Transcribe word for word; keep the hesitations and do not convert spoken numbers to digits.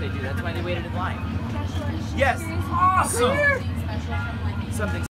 they do. That's why they waited in line. Yes. Awesome. Something